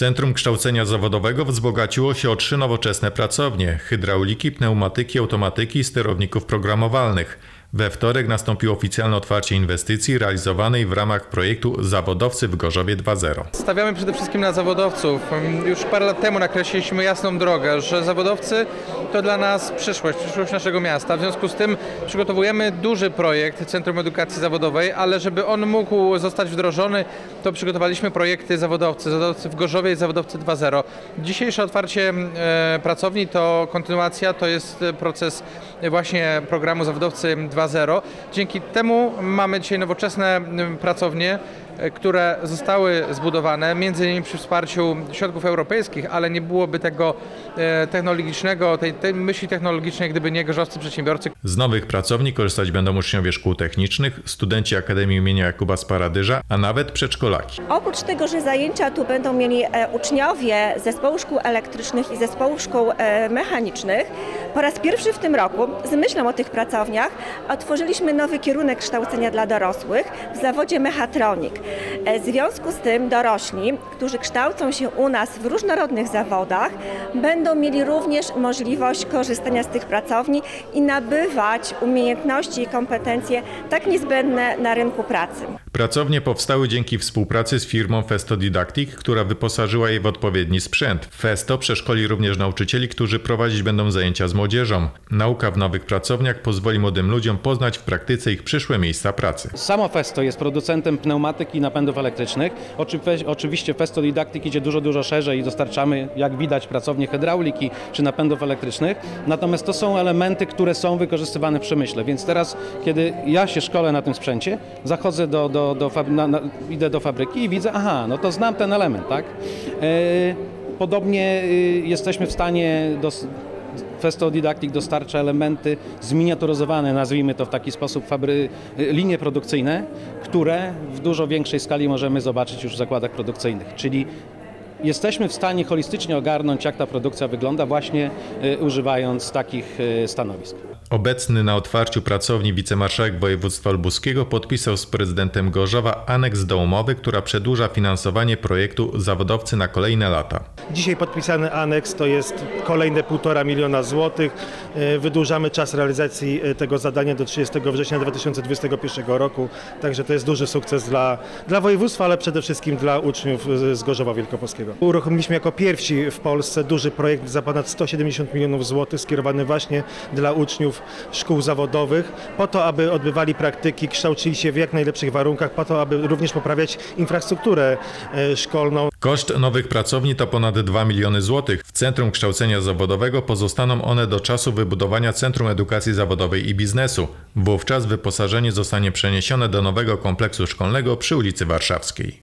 Centrum Kształcenia Zawodowego wzbogaciło się o 3 nowoczesne pracownie: hydrauliki, pneumatyki, automatyki i sterowników programowalnych. We wtorek nastąpiło oficjalne otwarcie inwestycji realizowanej w ramach projektu Zawodowcy w Gorzowie 2.0. Stawiamy przede wszystkim na zawodowców. Już parę lat temu nakreśliliśmy jasną drogę, że zawodowcy to dla nas przyszłość naszego miasta. W związku z tym przygotowujemy duży projekt Centrum Edukacji Zawodowej, ale żeby on mógł zostać wdrożony, to przygotowaliśmy projekty Zawodowcy w Gorzowie i Zawodowcy 2.0. Dzisiejsze otwarcie pracowni to kontynuacja, to jest proces właśnie programu Zawodowcy 2.0. Dzięki temu mamy dzisiaj nowoczesne pracownie, które zostały zbudowane m.in. przy wsparciu środków europejskich, ale nie byłoby tego technologicznego, tej myśli technologicznej, gdyby nie gorzowscy przedsiębiorcy. Z nowych pracowni korzystać będą uczniowie szkół technicznych, studenci Akademii imienia Jakuba Sparadyża, a nawet przedszkolaki. Oprócz tego, że zajęcia tu będą mieli uczniowie zespołu szkół elektrycznych i zespołu szkół mechanicznych, po raz pierwszy w tym roku, z myślą o tych pracowniach, otworzyliśmy nowy kierunek kształcenia dla dorosłych w zawodzie mechatronik. W związku z tym dorośli, którzy kształcą się u nas w różnorodnych zawodach, będą mieli również możliwość korzystania z tych pracowni i nabywać umiejętności i kompetencje tak niezbędne na rynku pracy. Pracownie powstały dzięki współpracy z firmą Festo Didactic, która wyposażyła je w odpowiedni sprzęt. Festo przeszkoli również nauczycieli, którzy prowadzić będą zajęcia z młodzieżą. Nauka w nowych pracowniach pozwoli młodym ludziom poznać w praktyce ich przyszłe miejsca pracy. Samo Festo jest producentem pneumatyki i napędów elektrycznych. Oczywiście Festo Didactic idzie dużo szerzej i dostarczamy, jak widać, pracownie hydrauliki czy napędów elektrycznych. Natomiast to są elementy, które są wykorzystywane w przemyśle. Więc teraz, kiedy ja się szkolę na tym sprzęcie, zachodzę idę do fabryki i widzę, aha, no to znam ten element, tak? Podobnie jesteśmy w stanie Festo Didactic dostarcza elementy zminiaturyzowane, nazwijmy to w taki sposób, linie produkcyjne, które w dużo większej skali możemy zobaczyć już w zakładach produkcyjnych. Czyli jesteśmy w stanie holistycznie ogarnąć, jak ta produkcja wygląda, właśnie używając takich stanowisk. Obecny na otwarciu pracowni wicemarszałek województwa lubuskiego podpisał z prezydentem Gorzowa aneks do umowy, która przedłuża finansowanie projektu Zawodowcy na kolejne lata. Dzisiaj podpisany aneks to jest kolejne 1,5 miliona złotych. Wydłużamy czas realizacji tego zadania do 30 września 2021 roku. Także to jest duży sukces dla województwa, ale przede wszystkim dla uczniów z Gorzowa Wielkopolskiego. Uruchomiliśmy jako pierwsi w Polsce duży projekt za ponad 170 milionów złotych skierowany właśnie dla uczniów szkół zawodowych, po to, aby odbywali praktyki, kształcili się w jak najlepszych warunkach, po to, aby również poprawiać infrastrukturę szkolną. Koszt nowych pracowni to ponad 2 miliony złotych. W Centrum Kształcenia Zawodowego pozostaną one do czasu wybudowania Centrum Edukacji Zawodowej i Biznesu. Wówczas wyposażenie zostanie przeniesione do nowego kompleksu szkolnego przy ulicy Warszawskiej.